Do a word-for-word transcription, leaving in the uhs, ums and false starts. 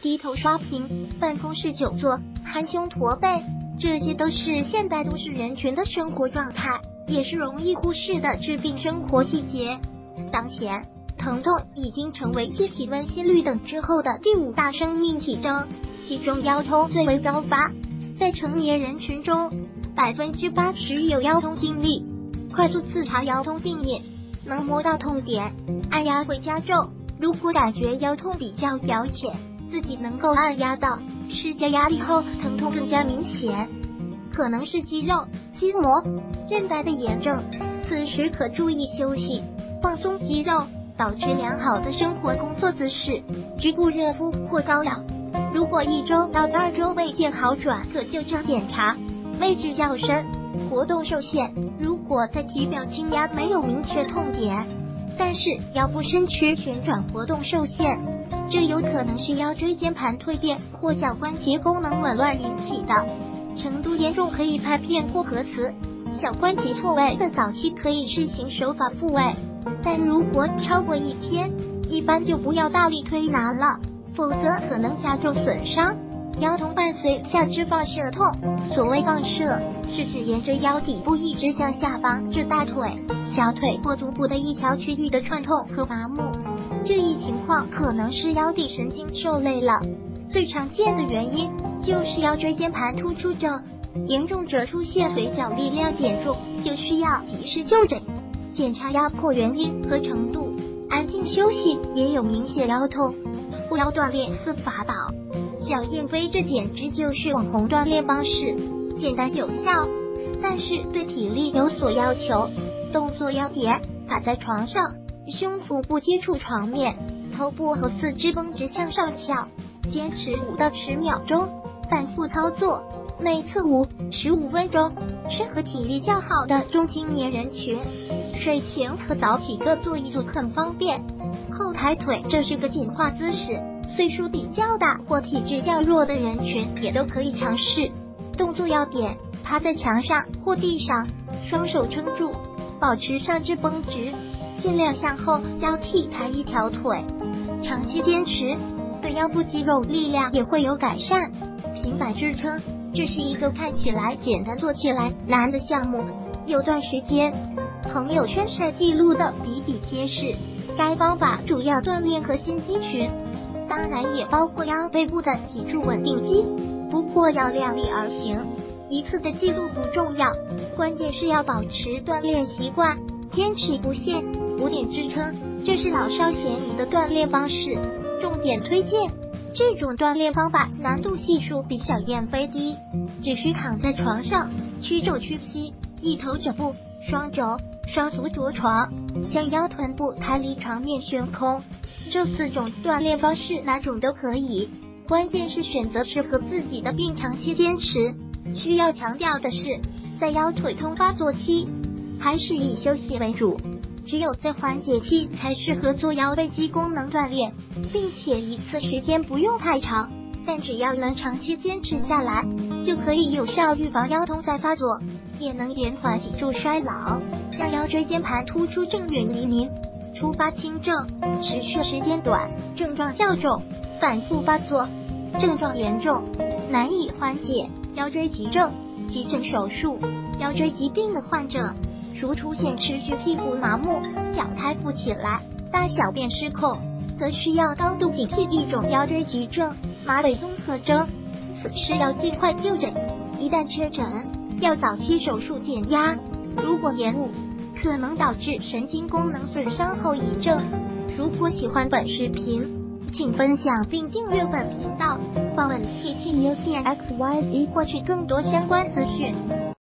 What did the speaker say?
低头刷屏、办公室久坐、含胸驼背，这些都是现代都市人群的生活状态，也是容易忽视的致病生活细节。当前，疼痛已经成为继体温、心率等之后的第五大生命体征，其中腰痛最为高发。在成年人群中，百分之八十有腰痛经历。快速自查腰痛病因，能摸到痛点，按压会加重。如果感觉腰痛比较表浅，自己能够按压到施加压力后，疼痛更加明显，可能是肌肉、筋膜、韧带的炎症。此时可注意休息，放松肌肉，保持良好的生活工作姿势，局部热敷或膏药。如果一周到二周未见好转，可就诊检查。位置较深，活动受限。如果在体表轻压没有明确痛点，但是腰部身躯旋转活动受限，这有可能是腰椎间盘蜕变或小关节功能紊乱引起的，程度严重可以拍片或核磁。小关节错位的早期可以试行手法复位，但如果超过一天，一般就不要大力推拿了，否则可能加重损伤。腰痛伴随下肢放射痛，所谓放射是指沿着腰底部一直向下方至大腿、小腿或足部的一条区域的串痛和麻木。这一情况可能是腰底神经受累了，最常见的原因就是腰椎间盘突出症，严重者出现腿脚力量减重，就需要及时就诊，检查压迫原因和程度。安静休息也有明显腰痛，不要锻炼四法宝。小燕飞这简直就是网红锻炼方式，简单有效，但是对体力有所要求。动作要点：躺在床上，胸腹部接触床面，头部和四肢绷直向上翘，坚持五到十秒钟，反复操作，每次五、十五分钟，适合体力较好的中青年人群。睡前和早起各做一组很方便。后抬腿，这是个简化姿势，岁数比较大或体质较弱的人群也都可以尝试。动作要点：趴在墙上或地上，双手撑住，保持上肢绷直，尽量向后交替抬一条腿。长期坚持，对腰部肌肉力量也会有改善。平板支撑，这是一个看起来简单做起来难的项目，有段时间朋友圈晒记录的比比皆是。该方法主要锻炼核心肌群，当然也包括腰背部的脊柱稳定肌，不过要量力而行，一次的记录不重要，关键是要保持锻炼习惯，坚持不懈。五点支撑，这是老少咸宜的锻炼方式，重点推荐。这种锻炼方法难度系数比小燕飞低，只需躺在床上，屈肘屈膝，一头枕部，双肘双足着床，将腰臀部抬离床面悬空。这四种锻炼方式哪种都可以，关键是选择适合自己的并长期坚持。需要强调的是，在腰腿痛发作期，还是以休息为主，只有在缓解期才适合做腰背肌功能锻炼，并且一次时间不用太长，但只要能长期坚持下来，就可以有效预防腰痛再发作，也能延缓脊柱衰老，让腰椎间盘突出症远离您。初发轻症，持续时间短，症状较重，反复发作，症状严重，难以缓解。腰椎急症，急诊手术。腰椎疾病的患者，如出现持续屁股麻木、脚抬不起来、大小便失控，则需要高度警惕一种腰椎急症——马尾综合征。此事要尽快就诊，一旦确诊，要早期手术减压，如果延误，可能导致神经功能损伤后遗症。如果喜欢本视频，请分享并订阅本频道，访问 T T News 点 X Y Z 获取更多相关资讯。